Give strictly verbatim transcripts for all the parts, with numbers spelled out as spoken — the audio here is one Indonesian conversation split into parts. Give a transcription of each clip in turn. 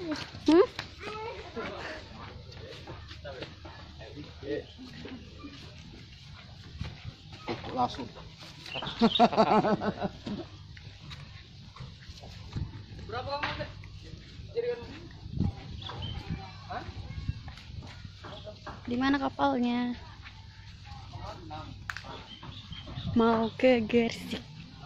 Hmm? Langsung. Berapa lama deh? Jadikan. Hah? Di mana kapalnya? Mau ke Gersik.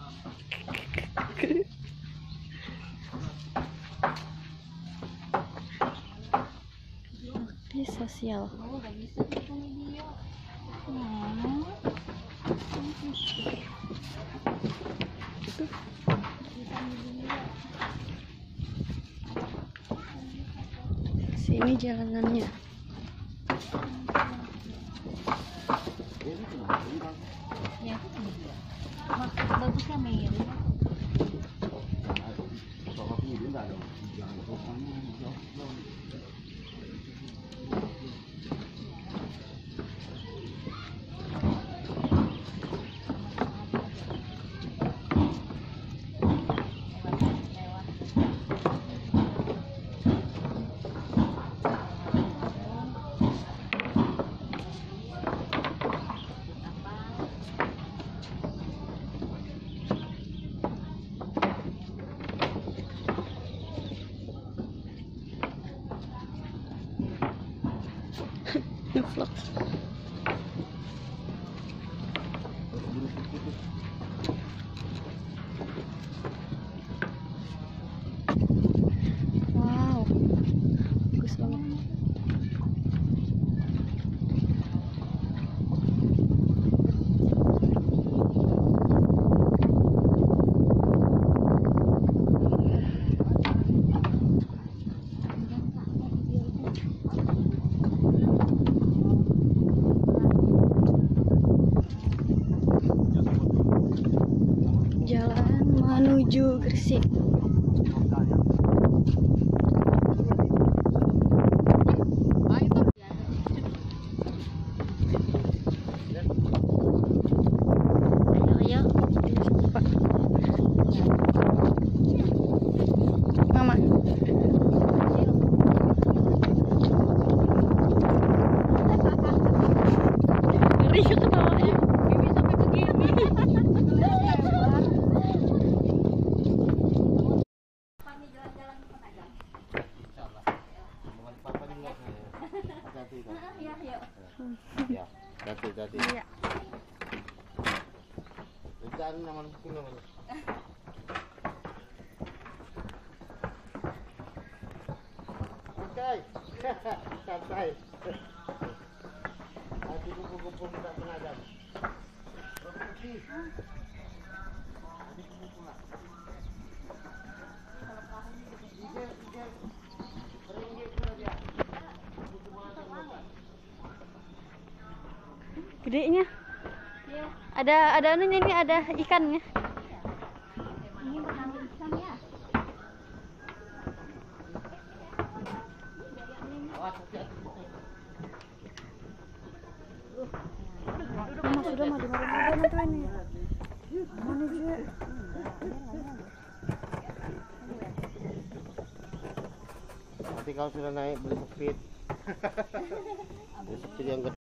Di sosial. Oh, udah bisa bikin video. Hmm. Sini jalanannya. Ya, maksud bagusnya mirip. Ngevlog. Wow, bagus banget. Jalan menuju Gresik. Ayo, ayo. Pak. Mama. Ngeri ketawanya. Bibi sampai begini. Ya, hati-hati. Iya. Rencana nama namanya. Santai. Santai. Hati kumpul-kumpul tak pengadam. Berhenti. Hati kumpul lah. Tiga, tiga. Ringgit sudah dia. Gedenya. Ada ada anunya ini, ada ikannya. Ini bersama ikan ya. Awas hati-hati. Mama sudah mau dimarahin nanti ini. Mana dia? Nanti kalau sudah naik beli speed. Beli speed yang gede.